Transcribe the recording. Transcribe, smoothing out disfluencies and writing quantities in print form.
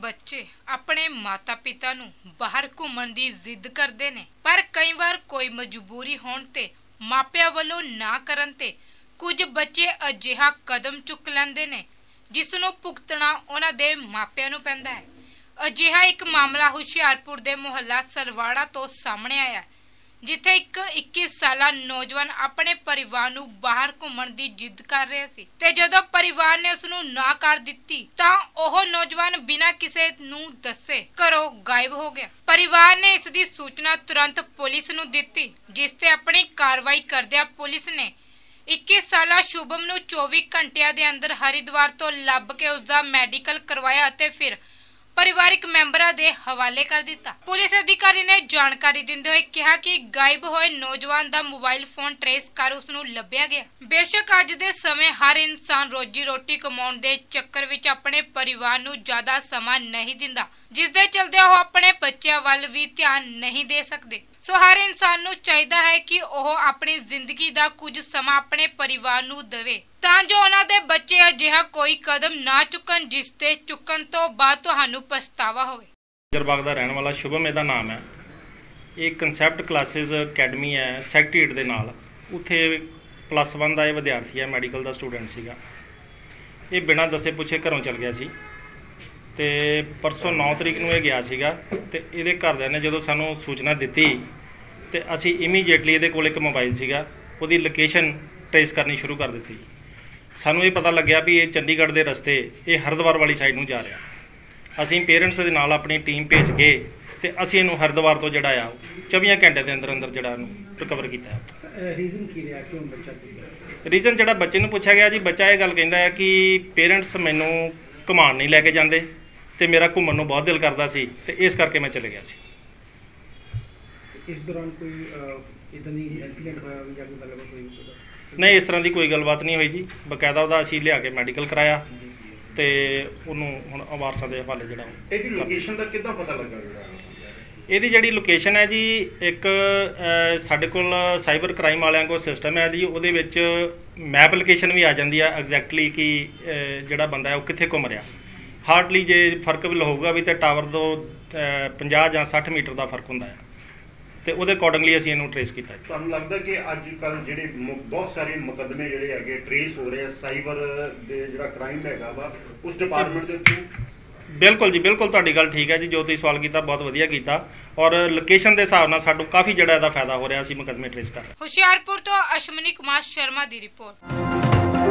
ਬੱਚੇ ਆਪਣੇ ਮਾਤਾ-ਪਿਤਾ ਨੂੰ ਬਾਹਰ ਘੁੰਮਣ ਦੀ ਜ਼ਿੱਦ ਕਰਦੇ ਨੇ, ਪਰ ਕਈ ਵਾਰ ਕੋਈ ਮਜਬੂਰੀ ਹੋਣ ਤੇ ਮਾਪਿਆਂ ਵੱਲੋਂ ਨਾ ਕਰਨ ਤੇ ਕੁਝ ਬੱਚੇ ਅਜਿਹਾ ਕਦਮ ਚੁੱਕ ਲੈਂਦੇ ਨੇ ਜਿਸ ਨੂੰ ਭੁਗਤਣਾ ਉਹਨਾਂ ਦੇ ਮਾਪਿਆਂ ਨੂੰ ਪੈਂਦਾ ਹੈ। ਅਜਿਹਾ ਇੱਕ ਮਾਮਲਾ ਹੁਸ਼ਿਆਰਪੁਰ ਦੇ ਮੁਹੱਲਾ ਸਰਵਾੜਾ ਤੋਂ ਸਾਹਮਣੇ ਆਇਆ, ਜਿੱਥੇ ਇੱਕ 21 ਸਾਲਾ ਨੌਜਵਾਨ ਆਪਣੇ ਪਰਿਵਾਰ ਨੂੰ ਬਾਹਰ ਘੁੰਮਣ ਦੀ ਜਿੱਦ ਕਰ ਰਿਹਾ ਸੀ ਤੇ ਜਦੋਂ ਪਰਿਵਾਰ ਨੇ ਉਸ ਨੂੰ ਨਾ ਕਰ ਦਿੱਤੀ ਤਾਂ ਉਹ ਨੌਜਵਾਨ ਬਿਨਾਂ ਕਿਸੇ ਨੂੰ ਦੱਸੇ ਘਰੋਂ ਗਾਇਬ ਹੋ ਗਿਆ। ਪਰਿਵਾਰ ਨੇ ਇਸ ਦੀ ਸੂਚਨਾ ਤੁਰੰਤ ਪੁਲਿਸ ਨੂੰ ਦਿੱਤੀ, ਜਿਸ ਤੇ ਆਪਣੀ ਕਾਰਵਾਈ ਕਰਦਿਆਂ ਪੁਲਿਸ ਨੇ 21 ਸਾਲਾ ਸ਼ੁਭਮ ਨੂੰ 24 ਘੰਟਿਆਂ ਦੇ ਅੰਦਰ ਹਰਿਦੁਆਰ ਤੋਂ ਲੱਭ ਕੇ ਉਸ ਦਾ ਮੈਡੀਕਲ ਕਰਵਾਇਆ ਅਤੇ ਫਿਰ ਪਰਿਵਾਰਿਕ ਮੈਂਬਰਾਂ ਦੇ ਹਵਾਲੇ ਕਰ ਦਿੱਤਾ। ਪੁਲਿਸ ਅਧਿਕਾਰੀ ਨੇ ਜਾਣਕਾਰੀ ਦਿੰਦੇ ਹੋਏ ਕਿਹਾ ਕਿ ਗਾਇਬ ਹੋਏ ਨੌਜਵਾਨ ਦਾ ਮੋਬਾਈਲ ਫੋਨ ਟ੍ਰੇਸ ਕਰ ਉਸ ਨੂੰ ਲੱਭਿਆ ਗਿਆ। ਬੇਸ਼ੱਕ ਅੱਜ ਦੇ ਸਮੇਂ ਹਰ ਇਨਸਾਨ ਰੋਜੀ ਰੋਟੀ ਕਮਾਉਣ ਦੇ ਚੱਕਰ ਵਿੱਚ ਆਪਣੇ ਪਰਿਵਾਰ ਨੂੰ ਜ਼ਿਆਦਾ ਸਮਾਂ ਨਹੀਂ ਦਿੰਦਾ, ਜਿਸ ਦੇ ਚਲਦੇ ਉਹ ਆਪਣੇ ਬੱਚਿਆਂ ਵੱਲ ਵੀ ਧਿਆਨ ਨਹੀਂ ਦੇ ਸਕਦੇ। ਸੋ ਹਰ ਇਨਸਾਨ ਨੂੰ ਚਾਹੀਦਾ ਹੈ ਕਿ ਉਹ ਆਪਣੀ ਜ਼ਿੰਦਗੀ ਦਾ ਕੁਝ ਸਮਾਂ ਆਪਣੇ ਪਰਿਵਾਰ ਨੂੰ ਦੇਵੇ ਤਾਂ ਜੋ ਉਹਨਾਂ ਦੇ ਬੱਚੇ ਅਜਿਹਾ ਕੋਈ ਕਦਮ ਨਾ ਚੁੱਕਣ ਜਿਸ ਤੇ ਚੁੱਕਣ ਤੋਂ ਬਾਅਦ ਤੁਹਾਨੂੰ ਪਛਤਾਵਾ ਹੋਵੇ। ਜਰਬਾਗ ਦਾ ਰਹਿਣ ਵਾਲਾ ਸ਼ੁਭਮ ਇਹਦਾ ਨਾਮ ਹੈ। ਇਹ ਕਨਸੈਪਟ ਕਲਾਸਿਸ ਅਕੈਡਮੀ ਹੈ ਸੈਕਟਰੀਏਟ ਦੇ ਨਾਲ, ਉੱਥੇ +1 ਦਾ ਇਹ ਵਿਦਿਆਰਥੀ ਹੈ, ਮੈਡੀਕਲ ਦਾ ਸਟੂਡੈਂਟ ਸੀਗਾ। ਇਹ ਬਿਨਾਂ ਦੱਸੇ ਪੁੱਛੇ ਘਰੋਂ ਚਲ ਗਿਆ ਸੀ ਤੇ ਪਰਸੋਂ 9 ਤਰੀਕ ਨੂੰ ਇਹ ਗਿਆ ਸੀਗਾ ਤੇ ਇਹਦੇ ਘਰਦਿਆਂ ਨੇ ਜਦੋਂ ਸਾਨੂੰ ਸੂਚਨਾ ਦਿੱਤੀ ਤੇ ਅਸੀਂ ਇਮੀਡੀਏਟਲੀ ਇਹਦੇ ਕੋਲ ਇੱਕ ਮੋਬਾਈਲ ਸੀਗਾ, ਉਹਦੀ ਲੋਕੇਸ਼ਨ ਟ੍ਰੇਸ ਕਰਨੀ ਸ਼ੁਰੂ ਕਰ ਦਿੱਤੀ। ਸਾਨੂੰ ਇਹ ਪਤਾ ਲੱਗਿਆ ਵੀ ਇਹ ਚੰਡੀਗੜ੍ਹ ਦੇ ਰਸਤੇ ਇਹ ਹਰਿਦੁਆਰ ਵਾਲੀ ਸਾਈਡ ਨੂੰ ਜਾ ਰਿਹਾ। ਅਸੀਂ ਪੇਰੈਂਟਸ ਦੇ ਨਾਲ ਆਪਣੀ ਟੀਮ ਭੇਜ ਕੇ ਤੇ ਅਸੀਂ ਇਹਨੂੰ ਹਰਿਦੁਆਰ ਤੋਂ ਜਿਹੜਾ ਆ 24 ਘੰਟੇ ਦੇ ਅੰਦਰ ਜਿਹੜਾ ਇਹਨੂੰ ਰਿਕਵਰ ਕੀਤਾ। ਰੀਜ਼ਨ ਕੀ ਰਿਹਾ, ਕਿਉਂ ਬੱਚਾ ਰੀਜ਼ਨ ਜਿਹੜਾ ਬੱਚੇ ਨੂੰ ਪੁੱਛਿਆ ਗਿਆ ਜੀ, ਬੱਚਾ ਇਹ ਗੱਲ ਕਹਿੰਦਾ ਹੈ ਕਿ ਪੇਰੈਂਟਸ ਮੈਨੂੰ ਘੁਮਾਉਣ ਨਹੀਂ ਲੈ ਕੇ ਜਾਂਦੇ ਤੇ ਮੇਰਾ ਘੁੰਮਣ ਨੂੰ ਬਹੁਤ ਦਿਲ ਕਰਦਾ ਸੀ ਤੇ ਇਸ ਕਰਕੇ ਮੈਂ ਚਲੇ ਗਿਆ ਸੀ। ਇਸ ਦੌਰਾਨ ਕੋਈ ਇਦਾਂ ਦੀ ਇਨਸੀਡੈਂਟ ਹੋਇਆ ਜਾਂ ਕੋਈ ਗੱਲਬਾਤ ਹੋਈ? ਨਹੀਂ, ਇਸ ਤਰ੍ਹਾਂ ਦੀ ਕੋਈ ਗੱਲਬਾਤ ਨਹੀਂ ਹੋਈ ਜੀ। ਬਕਾਇਦਾ ਉਹਦਾ ਅਸੀਂ ਲਿਆ ਕੇ ਮੈਡੀਕਲ ਕਰਾਇਆ ਤੇ ਉਹਨੂੰ ਹੁਣ ਵਾਰਸਾਂ ਦੇ ਹਵਾਲੇ ਜਿਹੜਾ ਇਹਦੀ ਲੋਕੇਸ਼ਨ ਦਾ ਕਿੱਦਾਂ ਪਤਾ ਲੱਗਾ? ਇਹਦੀ ਜਿਹੜੀ ਲੋਕੇਸ਼ਨ ਹੈ ਜੀ, ਇੱਕ ਸਾਡੇ ਕੋਲ ਸਾਈਬਰ ਕ੍ਰਾਈਮ ਵਾਲਿਆਂ ਕੋਲ ਸਿਸਟਮ ਹੈ ਜੀ, ਉਹਦੇ ਵਿੱਚ ਮੈਪ ਲੋਕੇਸ਼ਨ ਵੀ ਆ ਜਾਂਦੀ ਆ ਐਗਜ਼ੈਕਟਲੀ ਕਿ ਜਿਹੜਾ ਬੰਦਾ ਹੈ ਉਹ ਕਿੱਥੇ ਘੁੰਮ ਰਿਹਾ। ਹਾਰਡਲੀ ਜੇ ਫਰਕ ਵੀ ਹੋਊਗਾ ਵੀ ਤਾਂ ਟਾਵਰ ਤੋਂ 50 ਜਾਂ 60 ਮੀਟਰ ਦਾ ਫਰਕ ਹੁੰਦਾ ਹੈ ਤੇ ਉਹਦੇ ਅਕੋਰਡਿੰਗਲੀ ਅਸੀਂ ਇਹਨੂੰ ਟ੍ਰੇਸ ਕੀਤਾ। ਤੁਹਾਨੂੰ ਲੱਗਦਾ ਕਿ ਅੱਜ ਕੱਲ੍ਹ ਜਿਹੜੇ ਬਹੁਤ ਸਾਰੇ ਮੁਕੱਦਮੇ ਜਿਹੜੇ ਹੈਗੇ ਟ੍ਰੇਸ ਹੋ ਰਹੇ ਆ ਸਾਈਬਰ ਦੇ ਜਿਹੜਾ ਕ੍ਰਾਈਮ ਹੈਗਾ ਵਾ ਉਸ ਡਿਪਾਰਟਮੈਂਟ ਦੇ ਥਰੂ? ਬਿਲਕੁਲ ਜੀ, ਬਿਲਕੁਲ ਤੁਹਾਡੀ ਗੱਲ ਠੀਕ ਹੈ ਜੀ। ਜੋ ਤੁਸੀਂ ਸਵਾਲ ਕੀਤਾ ਬਹੁਤ ਵਧੀਆ ਕੀਤਾ ਔਰ ਲੋਕੇਸ਼ਨ ਦੇ ਹਿਸਾਬ ਨਾਲ ਸਾਨੂੰ ਕਾਫੀ ਜਿਹੜਾ ਇਹਦਾ ਫਾਇਦਾ ਹੋ ਰਿਹਾ, ਅਸੀਂ ਮੁਕੱਦਮੇ ਟ੍ਰੇਸ ਕਰ ਰਹੇ। ਹੁਸ਼ਿਆਰਪੁਰ ਤੋਂ ਅਸ਼ਮਨੀ ਕੁਮਾਰ ਸ਼ਰਮਾ ਦੀ ਰਿਪੋਰਟ।